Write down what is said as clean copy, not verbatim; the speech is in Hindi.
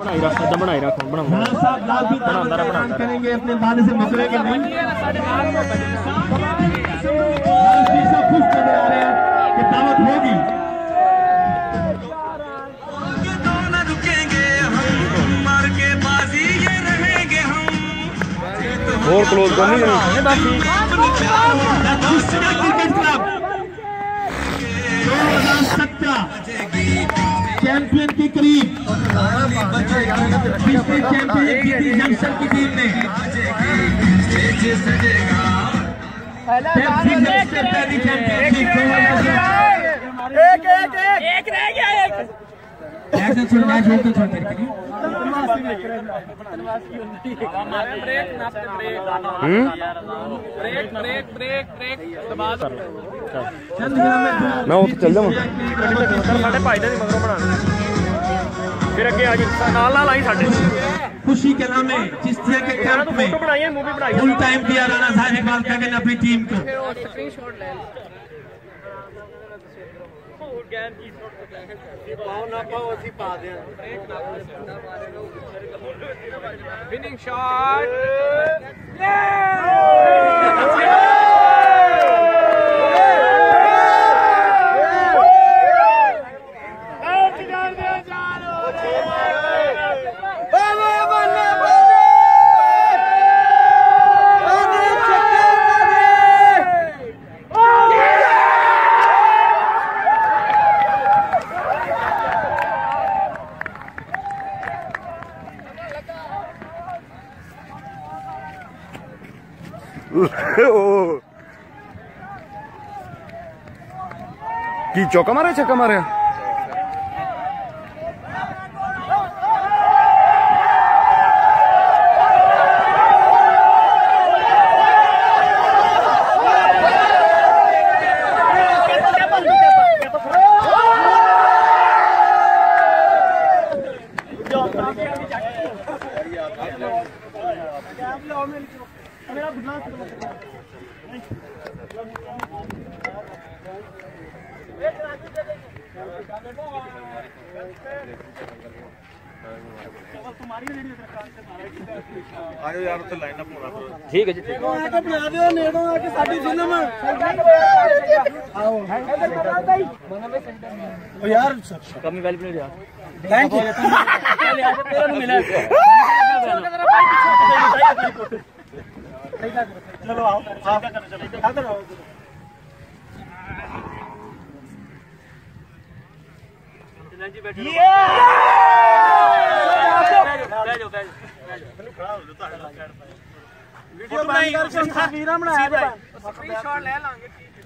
बनाई रख बनाई रख करेंगे अपने वादे से मुकरेंगे नहीं। खुश नजर आ रहे हैं कि दावत होगी। और क्लोज करनी है क्रिकेट क्लब 2017 चैंपियन के करीब पिछले चैंपियन जंक्शन की टीम ने एक रह गया मैं उत्थे चल जावां साडे भाई दा मगरों बना फिर अगे आ जी नाल आई साडे खुशी के नाम में चिश्तिया के कैंप में फुल टाइम दिया राणा साहब इकबाल का ने अपनी टीम को स्क्रीनशॉट ले विनिंग शॉट की चौका मारे छक्का मारे ठीक है जी यार कमी वेल प्लेड यार थैंक यू चलो आओ वीडियो बनाई स्क्रीनशॉट ले लांगे